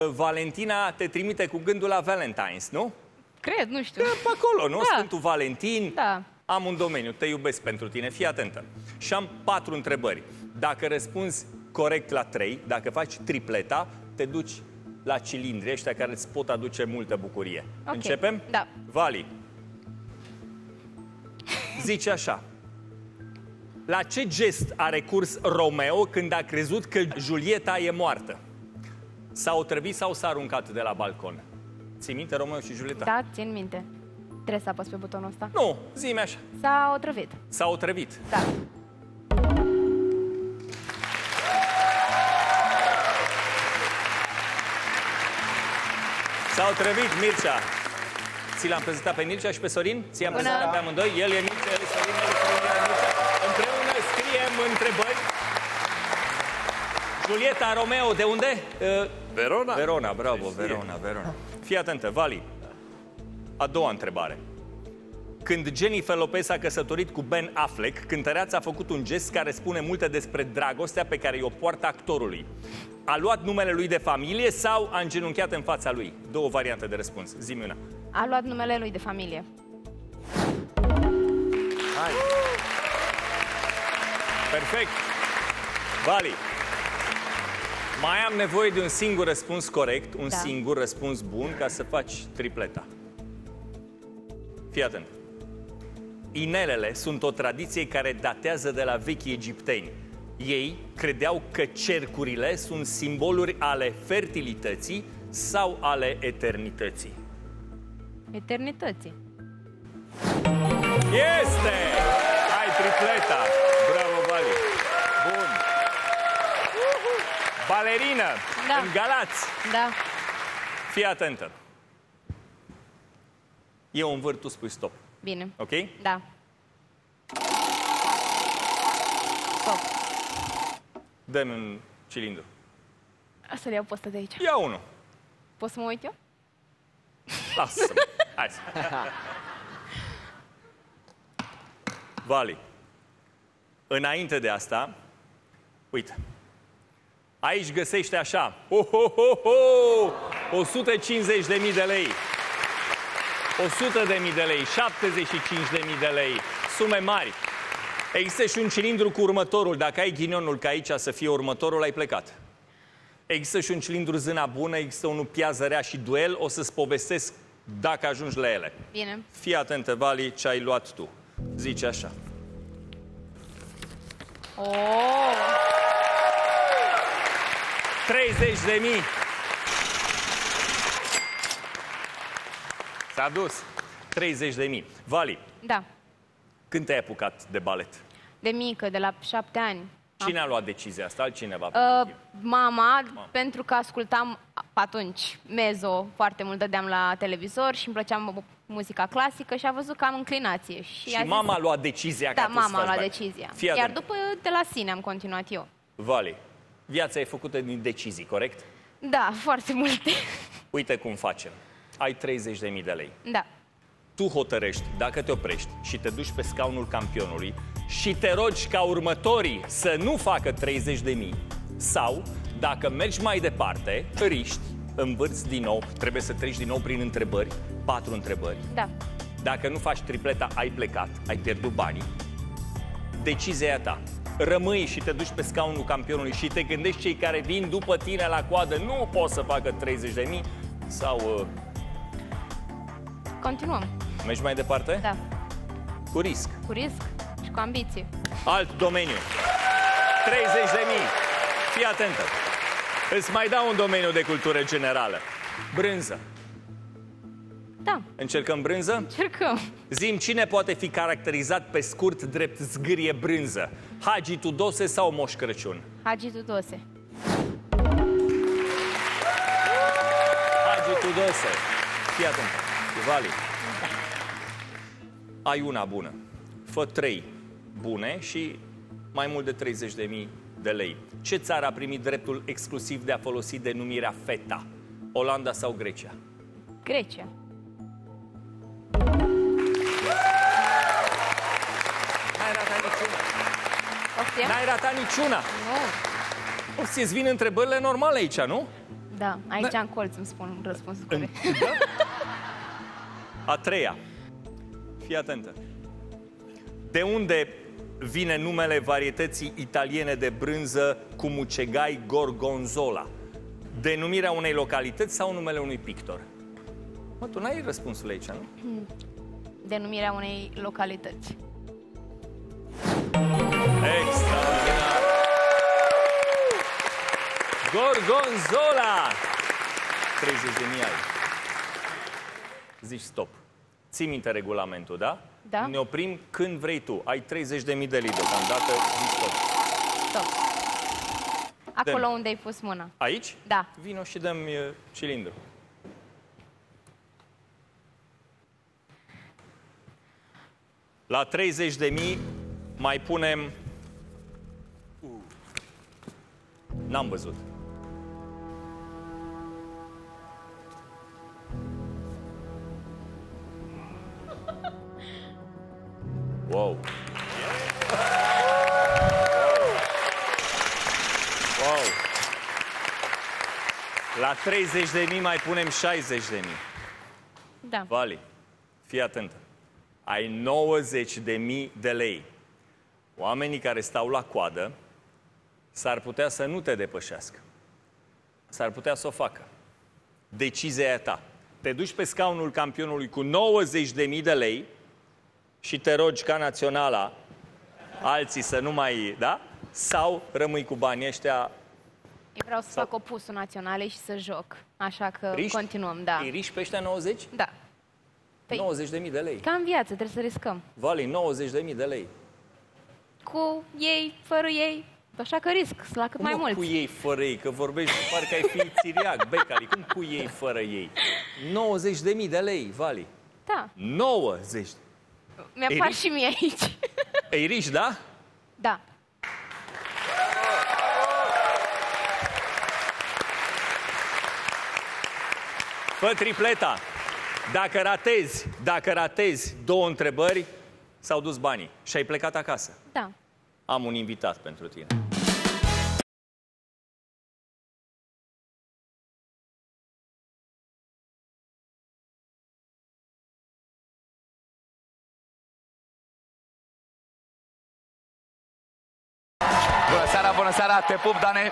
Valentina te trimite cu gândul la Valentine's, nu? Cred, nu știu. Pe acolo, nu? Da. Sfântul Valentin. Da. Am un domeniu, te iubesc pentru tine, fii atentă. Și am 4 întrebări. Dacă răspunzi corect la 3, dacă faci tripleta, te duci la cilindri ăștia care îți pot aduce multă bucurie. Okay. Începem? Da. Vali, zice așa. La ce gest a recurs Romeo când a crezut că Julieta e moartă? S-a otrăvit sau s-a aruncat de la balcon? Ții minte Romeo și Julieta? Da, țin minte. Trebuie să apăs pe butonul ăsta. Nu, zi-mi așa. S-a otrăvit. S-a otrăvit. Da. S-a otrăvit, Mircea. Ți l-am prezentat pe Mircea și pe Sorin? Ți-am prezentat pe amândoi? El e Mircea, el e Sorin, el e Sorin, el e Mircea. Împreună scriem întrebări. Julieta, Romeo, de unde? Verona. Verona, bravo, Verona. Fii atentă, Vali. A doua întrebare. Când Jennifer Lopez s-a căsătorit cu Ben Affleck, cântăreața a făcut un gest care spune multe despre dragostea pe care i-o poartă actorului. A luat numele lui de familie sau a îngenunchiat în fața lui? Două variante de răspuns. Zi-mi una. A luat numele lui de familie. Hai. Perfect. Vali. Mai am nevoie de un singur răspuns corect, un singur răspuns bun ca să faci tripleta. Fii atent. Inelele sunt o tradiție care datează de la vechii egipteni. Ei credeau că cercurile sunt simboluri ale fertilității sau ale eternității. Eternității. Este! Hai, tripleta! Bravo, Vali! Bun! Balerină! Da. În Galați! Da. Fii atentă! Eu învârt, tu spui stop. Bine. Ok? Da. Stop. Dă-mi un cilindru. Să le iau pe ăsta de aici. Ia unul. Pot să mă uit eu? Lasă-mă. Hai. Vali. Înainte de asta, uite. Aici găsește așa. 150.000 de lei. 100.000 de lei. 75.000 de lei. Sume mari. Există și un cilindru cu următorul. Dacă ai ghinionul ca aici să fie următorul, ai plecat. Există și un cilindru zâna bună, există unul piază rea și duel. O să-ți povestesc dacă ajungi la ele. Bine. Fii atentă, Vali, ce ai luat tu. Zice așa. Oh! 30.000. S-a dus. 30.000. Vali, Da. când te-ai apucat de balet? De mică, de la 7 ani. Cine a luat decizia asta? Altcineva? Mama, pentru că ascultam atunci Mezo, foarte mult dădeam la televizor și îmi plăcea muzica clasică și a văzut că am înclinație. Și mama a luat decizia da, ca tu să mama a faci luat bani. decizia. Fii Iar atent. după, de la sine am continuat eu. Vali, viața e făcută din decizii, corect? Da, foarte multe. Uite cum facem. Ai 30.000 de lei. Da. Tu hotărăști dacă te oprești și te duci pe scaunul campionului și te rogi ca următorii să nu facă 30.000 sau, dacă mergi mai departe, riști, învârți din nou, trebuie să treci din nou prin întrebări, 4 întrebări. Da. Dacă nu faci tripleta, ai plecat, ai pierdut banii. Decizia e a ta. Rămâi și te duci pe scaunul campionului și te gândești cei care vin după tine la coadă nu pot să facă 30.000 sau... Continuăm. Mergi mai departe? Da. Cu risc. Cu risc și cu ambiție. Alt domeniu. 30.000. Fii atentă. Îți mai dau un domeniu de cultură generală. Brânză. Da. Încercăm brânză? Încercăm. Zi-mi, cine poate fi caracterizat pe scurt drept zgârie brânză? Hagi Tudose sau Moș Crăciun? Hagi Tudose. Hagi Tudose. Fii atentă. Vali. Ai una bună. Fă 3 bune și mai mult de 30.000 de lei. Ce țară a primit dreptul exclusiv de a folosi denumirea feta? Olanda sau Grecia? Grecia. N-ai ratat niciuna. Poftim? N-ai ratat niciuna. Nu. O să-ți vin întrebările normale aici, nu? Da, aici în colț îmi spun răspunsul corect. Da? A treia. Fii atentă. De unde vine numele varietății italiene de brânză cu mucegai gorgonzola? Denumirea unei localități sau numele unui pictor? Mă, tu n-ai răspunsul aici, nu? Denumirea unei localități. Extraordinar! Gorgonzola! 30.000 ai. Zici stop. Ții minte regulamentul, da? Da. Ne oprim când vrei tu. Ai 30.000 de lei deocamdată. Zici stop. Stop. Acolo unde ai pus mâna. Aici? Da. Vino și dă-mi cilindru. La 30.000 mai punem... N-am văzut. Wow! Wow! La 30.000 mai punem 60.000. Da. Vali, fii atentă. Ai 90.000 de lei. Oamenii care stau la coadă s-ar putea să nu te depășească. S-ar putea să o facă. Decizia e a ta. Te duci pe scaunul campionului cu 90.000 de lei și te rogi ca naționala alții să nu mai... Da? Sau rămâi cu banii ăștia... Eu vreau să fac opusul naționale și să joc. Așa că continuăm, da. Îi riști pe ăștia 90? Da. 90.000 de lei. Ca în viață, trebuie să riscăm. Vali, 90.000 de lei. Cu ei, fără ei, așa că risc, la cât mai mulți. Cu ei, fără ei? Că vorbești, parcă ai fi țiriac, becali. Cum cu ei, fără ei? 90.000 de lei, Vali. Da. 90. Mi-apar și mie aici. Îi riști, da? Da. Fă tripleta. Dacă ratezi 2 întrebări, s-au dus banii și ai plecat acasă. Da. Am un invitat pentru tine. Bună seara, te pup, Dane.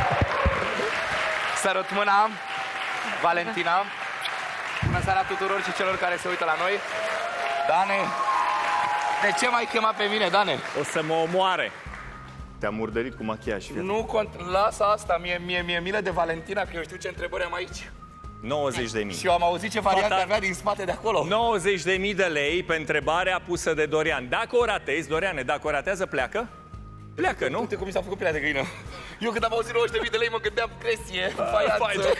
Sărut mâna, Valentina. Bună seara tuturor și celor care se uită la noi. Dane, de ce m-ai chemat pe mine, Dane? O să mă omoare. Te-am murdărit cu machiaj. Nu, lasă asta, mie milă de Valentina, că eu știu ce întrebări am aici. 90.000. Și eu am auzit ce variante avea din spate de acolo. 90.000 de lei pe întrebarea pusă de Dorian. Dacă o ratezi, Doriane, dacă o ratează, pleacă? Pleacă, nu? Uite cum mi s-a făcut pielea de găină. Eu când am auzit 90.000 de lei mă gândeam cresie, faianță,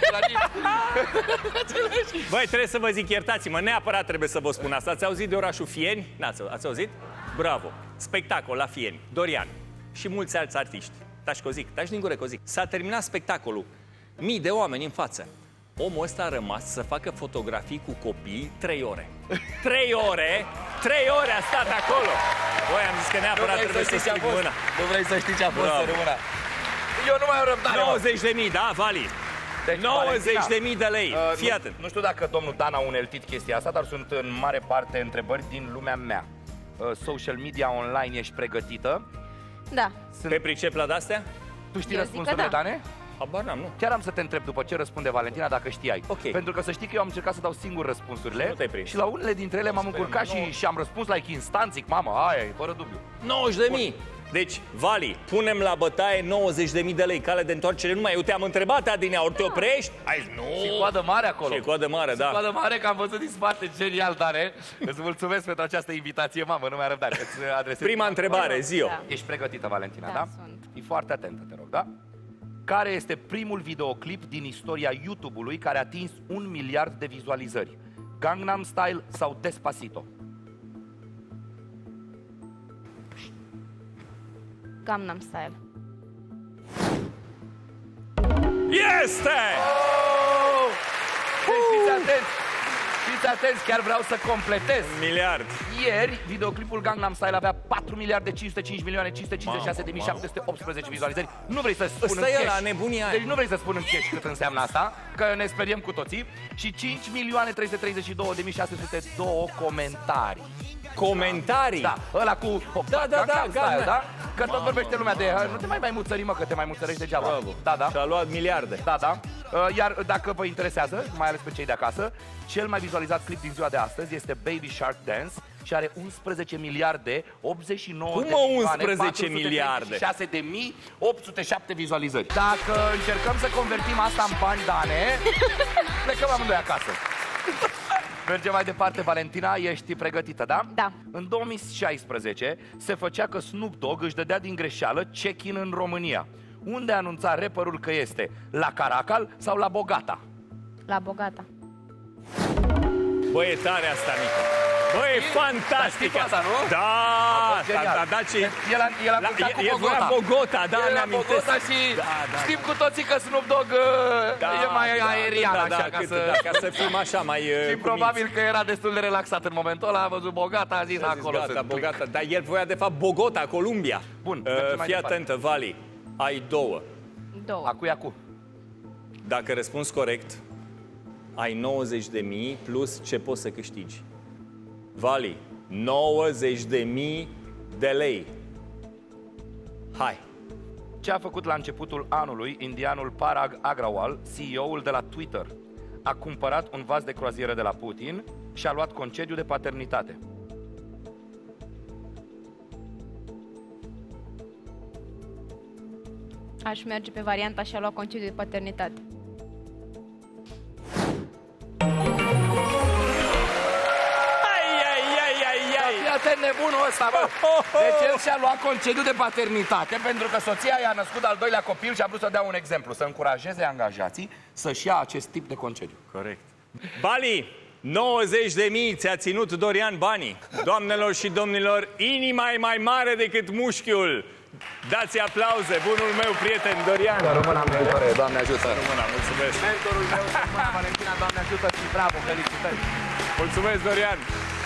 Băi, trebuie să vă zic, iertați-mă, neapărat trebuie să vă spun asta. Ați auzit de orașul Fieni? Ați auzit? Bravo! Spectacol la Fieni. Dorian și mulți alți artiști. Taci Cozic, taci din gură Cozic. S-a terminat spectacolul. Mii de oameni în față. Omul ăsta a rămas să facă fotografii cu copii 3 ore. 3 ore? 3 ore a stat acolo! Băi, am zis că neapărat trebuie să stric mâna. Nu vrei să știi ce a fost, să rămână. Eu nu mai am răbdare. 90.000, da, Vali? Deci, 90.000 de lei. Fii atent. Nu știu dacă domnul Dan a uneltit chestia asta, dar sunt în mare parte întrebări din lumea mea. Social media online, ești pregătită? Da. Te pricep la de-astea? Tu știi răspunsurile, Dane? Habar n-am, nu. Chiar am să te întreb după ce răspunde Valentina dacă știai. Ok. Pentru că să știi că eu am încercat să dau singur răspunsurile. Nu te-ai prins. Și la unele dintre ele m-am încurcat și am răspuns like instant, zic, mamă, aia e, fără dubiu. 90.000. Deci, Vali, punem la bătaie 90.000 de lei, cale de întoarcere numai. Eu te-am întrebat, Adinea, ori te oprești? Ai zis, nu. Și coadă mare acolo. Și coadă mare, da. Și coadă mare, că am văzut din spate, genial, Dane. Îți mulțumesc pentru această invitație, mamă, nu mai am răbdare. Prima întrebare, zi-o. Da. Ești pregătită, Valentina, da? Sunt. Fii foarte atentă, te rog, da? Care este primul videoclip din istoria YouTube-ului care a atins 1 miliard de vizualizări? Gangnam Style sau Despacito? Gangnam Style. Este! Deci fiți atenți! Fiți atenți, chiar vreau să completez. 1 miliard. Ieri, videoclipul Gangnam Style avea 4 miliarde 505 milioane 556 de 718 vizualizări. Nu vrei să spun în Ăsta e la cash. nebunia aia. Deci nu vrei să spun în cash cât înseamnă asta, că ne speriem cu toții. Și 5 milioane 332 de 602 comentarii. Comentarii? Da, ăla cu... Da, Gangnam Style, da? Că tot Mamă, vorbește lumea de... Nu te mai muțări, mă, că te mai muțărești degeaba. Bravo. Da, da. Și-a luat miliarde. Da, da. Iar dacă vă interesează, mai ales pe cei de acasă, cel mai vizualizat clip din ziua de astăzi este Baby Shark Dance și are 11 miliarde 89 Cum de mă, milioane 11 miliarde? 6 de mii 807 vizualizări. Dacă încercăm să convertim asta în bani, Dane, plecăm amândoi acasă. Mergem mai departe, Valentina, ești pregătită, da? Da. În 2016 se făcea că Snoop Dogg își dădea din greșeală check-in în România. Unde anunța rapperul că este? La Caracal sau la Bogata? La Bogata. Bă, e tare asta, Mica. Bă, e fantastică. Dar știi asta, nu? Da, da, ce... El a cântat cu Bogota. Bogota, da, El mi-am Bogota și știm cu toții că Snoop Dogg e mai aerian, așa, ca să fim așa mai... Și probabil că era destul de relaxat în momentul ăla, a văzut Bogata, a zis acolo. Gata, Bogata, dar el voia de fapt Bogota, Columbia. Bun, fii atentă, Vali, ai două. Acu. Dacă răspunzi corect, ai 90.000 plus ce poți să câștigi. Vali, 90.000 de lei. Hai! Ce a făcut la începutul anului indianul Parag Agrawal, CEO-ul de la Twitter? A cumpărat un vas de croazieră de la Putin și a luat concediu de paternitate. Aș merge pe varianta și a luat concediu de paternitate. Fii atent, nebunul ăsta, bă! Deci el și-a luat concediu de paternitate pentru că soția i-a născut al doilea copil și a vrut să dea un exemplu, să încurajeze angajații să-și ia acest tip de concediu. Corect. Bali, 90.000 ți-a ținut Dorian banii. Doamnelor și domnilor, inima e mai mare decât mușchiul. Dați aplauze, bunul meu prieten Dorian. Rămâna mentore, Doamne ajută. Rămâna, mulțumesc. Mentorul meu, Valentina, Doamne ajută și bravo, felicitări. Mulțumesc, Dorian.